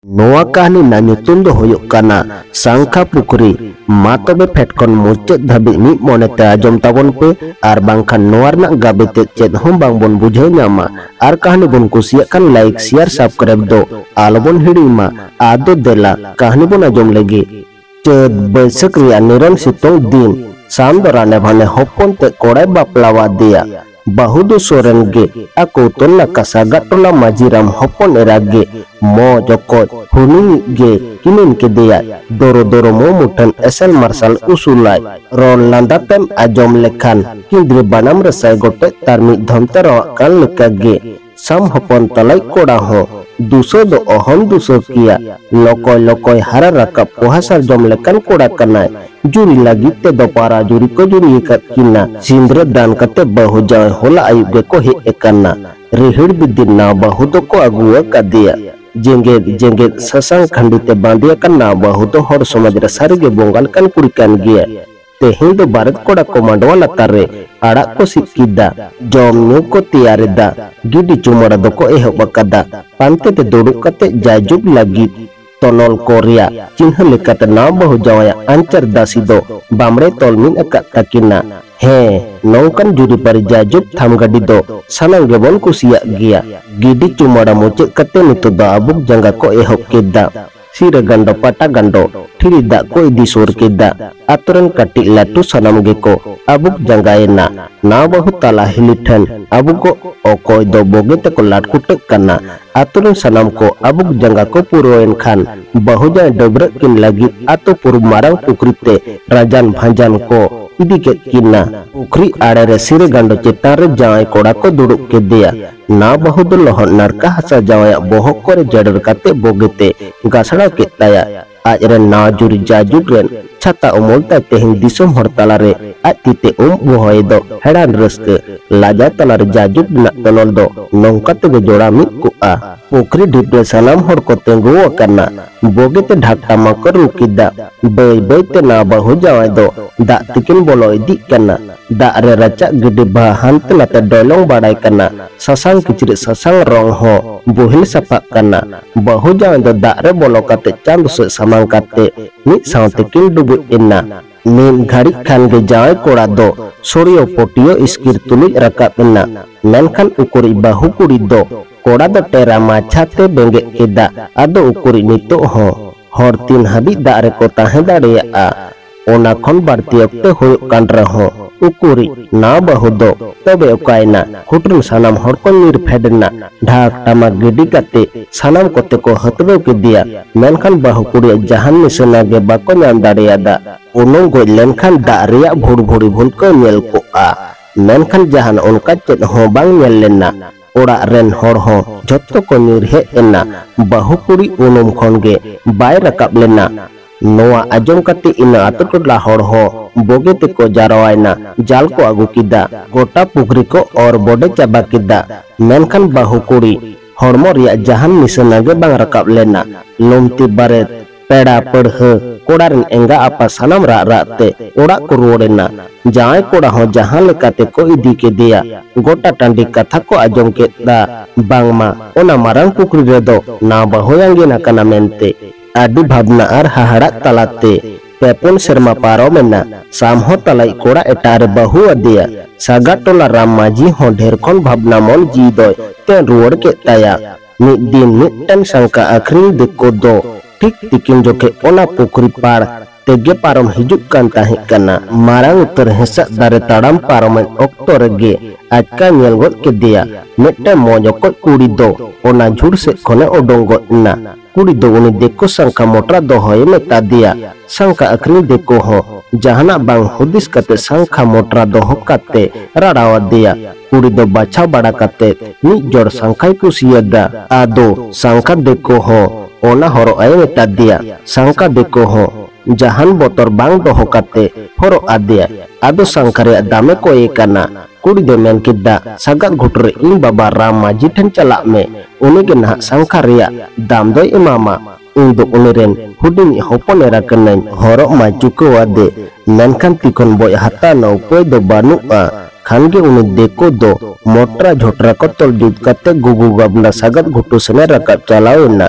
नोआ कहानी ना ᱧᱩᱛᱩᱢ ᱫᱚ ᱦᱩᱭᱩᱜ ᱠᱟᱱᱟ ᱥᱟᱝᱠᱷᱟ ᱯᱩᱠᱷᱨᱤ। मा तबे फेट खन मुचाद धाबी मिद मोनेते आजम ताबन पे आर बांखान नोआ रना गाबेते चेद हम बांग बोन बुझाव ᱧᱟᱢᱟ आर कहानी बोन कुसियाग खान लाइक शेयर सब्सक्राइब दो आलबोन हिड़ीमा आदो देला कहानी बोन आजम लेगे। चेद बैसाख रिया निरन सितोंग दिन साम दराने भाने होपन ते कोड़ाय बापलावा दिया बाहु दो सोरेन गे आको तोला कासागा टोला माजीराम होपन एरागे मो जको हुनी गे किनिन के दिया दोरो दोरो मो मुठन एसल मार्शल उसूलाय रोल लांदा पेम आजम लेखान किंद्रे बनाम रसाय गोटे तारमी धमतर कान लेकागे साम होपन तलाई कोड़ा हो दूसो दो अहम दूसो किया लोकोय लोकोय हरा रकब पोहासर जम लेकान कोड़ा कनाय जुरी लगी ते दोपारा जुरी को जुरी कर किना सिंद्र दान कते बहु जाय होला आयुब गे को हे एकना रेहिड़ बिदिन ना बहु दो को अगुआ का दिया जेंगे जेंगे ससंग खंडिते बांधिया कना बहु दो हर समाज रे सारिगे बोंगाल कन कुड़ी कान गिया तेहिं दो भारत कोड़ा को मांडवा लतारे आड़ा को सिक्किदा जम न्यू को तैयारेदा गिडी चुमड़ा दो को एहब कदा पांते ते दुड़ुब कते जायजुब लगी तोनल कोरिया चिन्ह लेकाते ना बहु जावया अंचर दासी दो बामड़े तोलमिन अका तकिना हे नौकन जुरी पर जायजुब थाम गडी दो सानंग गेबोन कुसिया गिया गिडी चुमड़ा मुचे कते नितो दा अबुक जंगा को एहब केदा सिर गंडो पटा गंडो ठिरी दा को इदी सोर केदा आतुरन कटी लाटू सनम गे को अबुक जंगायना ना बहु ताला हिलिठन अबु को ओकोय दो बोगे ते को लाटकुटे कना आतुरन सनम को अबुक जंगा को पुरोयन खान बहु जाय डबरे किन लगी आतो पुरु मारंग पुकरीते राजान भांजान को इदी के किना पुखरी आड़े रे सिर गंडो चेतान रे जाय कोड़ा को दुड़ुब के दिया ना बहु दो लोहन नरका हसा जावया बोहक को रे जडर काते बोगेते गासड़ा के ताया आज रे ना जुरी जाजुग रेन छाता उमोलता तेहिं दिसोम हर तला रे आतिते बोहय दो हेडान रस्के लाजा तला रे जाजुग ना तनल दो नौकाते गे जोड़ा मिद कुआ पुखरी ढिपरे सलाम हर को तेंगुआ करना बोगेते ढाकटा मकर रुकिदा बय बय ते ना बहु जावय दो दा तिकिन बोलो इदी करना दा रे रचा गिडी बा हांत नाते डोलोंग बाड़ाय करना ससांग किचरी ससांग रंग हो बोहिल सफा करना बहु जावय दो दा रे बोलो काते चांद से समांग काते मिद सावते किन डुबु इन्ना मीन घड़ी खान गे जाय कोड़ा दो सोरियो पोटियो इस्किर तुलुज रकाबना मेनखान उकुरी बाहु कुड़ी दो कोड़ा दो टेरा माछाते बेंगे केदा आदो उकुरी नितो हो हर तीन हाबी दा रे को ताहे दाड़ेया ओना खन बाड़ती अक्ते होय कान रहो उकुरी ना बहु दो तबे उकायना खुटरुन सानाम हर को नीर फेडना ढाक टामा गिडी काते सानाम कोते को हतबे के दिया मेनखान बाहु कुड़ी जहान निसना गे बाको नाम दाड़ेया दा उनों गोय लेनखान दा रिया भुड़ भुड़ी भुल को नेल को आ मेनखान जहान उनका चेद हो बांग नेल लेना ओड़ा रेन हर हो जत्तो को नीर हे एना बाहु कुड़ी उनुम खन गे बाय रकाब लेना नोआ आजम कते इना आतो टोला हर हो बोगे ते को जारवायना जाल को आगु किदा गोटा पुखरी को और बोडे चाबा किदा मेनखान बाहु कुड़ी हरमो रिया जहान निसना गे बांग रकाब लेना लोमती बारे पेड़ा पढ़ कोड़ा रन एंगा आपा सनम रा राते ओड़ा को रोड़ेना जाय कोड़ा हो जहां लेकाते को इदी के दिया गोटा टांडी कथा को आजम के दा बांगमा ओना मारंग पुखरी रे दो ना बहुयांगे ना कना मेनते आदि भावना आर हाहाड़ा तलाते पेपुन शर्मा पारो मेना सामहो तलाई कोड़ा एटारे बहु अदिया सागा टोला राम माजी हो ढेर खन भावना मन जी दो ते रुवड़ के ताया मिद दिन मिदटन शंका आखरी देखो दो ठीक तिकिन जोके ओना पुखरी पाड़ तेगे पारम हिजुक कान ताहे कना मारांग उत्तर हेसा दारे ताड़ाम पारम ओक्तो रेगे आजका नेल गोद के दिया मिदटे मोजो को कुड़ी दो ओना झुड़ से खने ओडोंग गोदना कुड़ी दो उनी देखो संखा मोटरा दो होय मेता दिया संखा अखरी देखो हो जहाना बांग हुदिस कते संखा मोटरा दो हो कते राड़ावा दिया कुड़ी दो बाछा बड़ा कते नि जोड़ संखाई कुसियदा आदो संखा देखो हो ओना हरो आय मेता दिया संखा देखो हो जहान बोतर बांग दो हो कते हरो आदिया आदो संखरे दामे को एकना कुड़ी दो मेन किदा सगत घुटरे इन बाबा राम माजी ठन चला में उनी के ना संखा रिया दाम दो इमामा इन दो उनिरेन हुडिनी होपन एरा कनन हरो माजू को वादे मेनखान तिखन बोय हता न उपाय दो बानुआ खान के उनी देखो दो मोटरा झोटरा को तोल जुट कते गुगु गबना सगत घुटू सने रकब चलावेना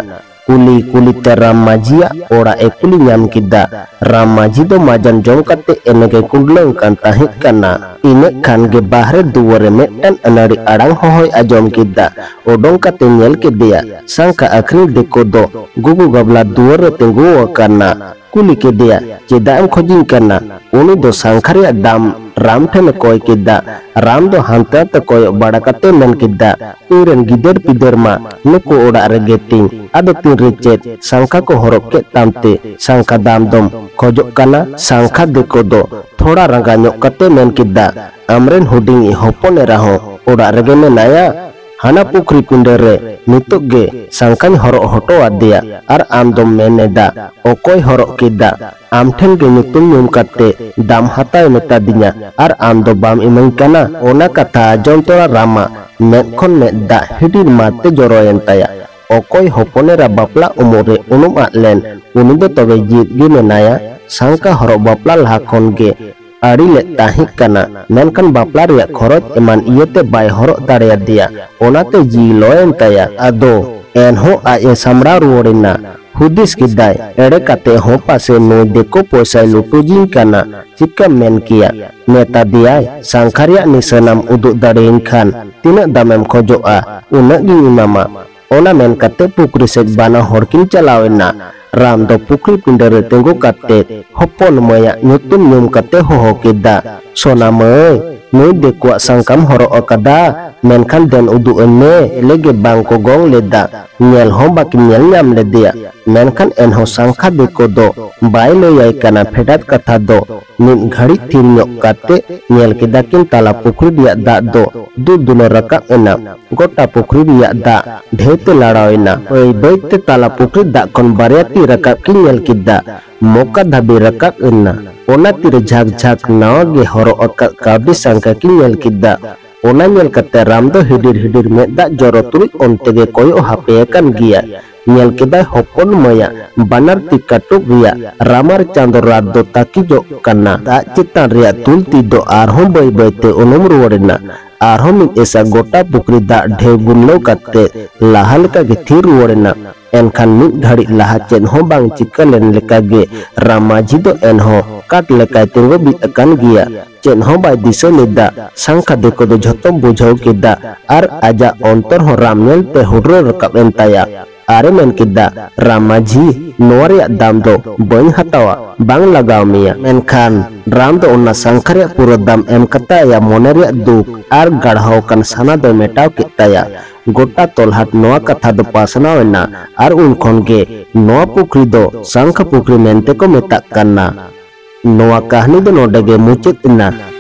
kuli te Ram Majia ora kuli nyam kida. Ram Maji do majan jom kate enege kundleng kan tahik kana. Ine kan ge bahre duware medan anari arang hohoi ajom kida. Odong kate nyel kedia sangka akring deko do gugu gabla duware tenggu kana. Kuli kedia ceda em khojing kana uni do sangkharya dam Ram thene koy kida. Ram do hanta te koy bada kate men kida iren gider pider ma nuku oda regeting ado tin recet sangka ko horok ke tamte sangka dam dom khojok kana sangka deko do thoda ranga nyok kate men kida amren huding i hopon eraho oda rege menaya hana pukri pindere nituk ge sangkany horok hoto adia ar amdom meneda okoy horok kida amthen ge nyutum nyum kate dam hatai metadinya ar amdo bam imeng kana ona kata jontora Rama mekhon medda hidir mate joroyen taya okoy hoponera bapla umure unum atlen unido tobe jit ge menaya sangka horok bapla lahakon ge ari le tahik kana menkan bapla riak khorot eman iyete bai horok daria dia onate ji loen taya ado enho aye samra ruorina hudis kidai ere kate ho pase no deko poisai lutujing kana jika men kia neta dia sangkarya ni senam uduk darein kan tina damem khojoa una gi mama ona men kate pukri sek bana horkin calawena Ram do pukri pindere tenggo kate hopon maya nyutum nyum kate hoho kida sona me noi dekwa sangkam horo okada menkan den udu ene lege bangko gong leda nyel hom bakin nyel nyam ledia menkan enho sangka deko do bailo yai kana fedat kata do nin ghari thir nyok kate nyel kedakin tala pukri dia da do duno rakak ena gota pukri dia da dhete laraoina oi baite tala pukri da kon bariati rakak nyel kida moka dhabi rakak ena ona tire झक नाव गे हरो अका काबी संका की nyel kida ona nyel kate Ram do hidir medda joro turi onte ge koyo hape kan gia nyel kida hopon maya banar tikatuk ria Ramar chandor raddo takijo kana da citan ria tulti do arhom bai baite onum ruorina arhom esa gota pukri da ढेगुन लो कते lahal ka ge thir ruorina enkan mid ghari laha chen ho bang cikalen leka ge Ramaji do enho kat lekai tenggo bit akan gia chen ho bai diso leda sangka deko do jhotom bujhau kida ar aja ontor ho Ram nyel te hudro rakap entaya are men kida Ramaji noria dam do bany hatawa bang lagaw miya menkan Ram do onna sangkarya puro dam em kata ya moneria duk ar garhau kan sana do metaw kitaya गोटा तोलहाट नोआ कथा दो पासनावेना are उन खनगे नोआ पुखरी दो संख पुखरी मेंते को मेता करना नोआ कहानी दो नोडगे मुचेतना।